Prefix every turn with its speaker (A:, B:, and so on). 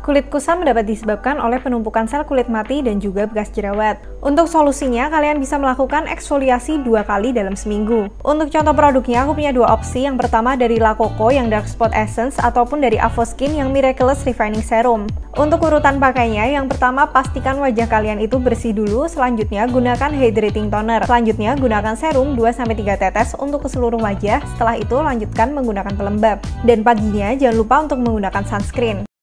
A: Kulit kusam dapat disebabkan oleh penumpukan sel kulit mati dan juga bekas jerawat. Untuk solusinya, kalian bisa melakukan eksfoliasi 2 kali dalam seminggu. Untuk contoh produknya, aku punya 2 opsi. Yang pertama dari La Coco yang Dark Spot Essence ataupun dari Avoskin yang Miraculous Refining Serum. Untuk urutan pakainya, yang pertama pastikan wajah kalian itu bersih dulu, selanjutnya gunakan hydrating toner. Selanjutnya gunakan serum 2-3 tetes untuk ke seluruh wajah, setelah itu lanjutkan menggunakan pelembab. Dan paginya jangan lupa untuk menggunakan sunscreen.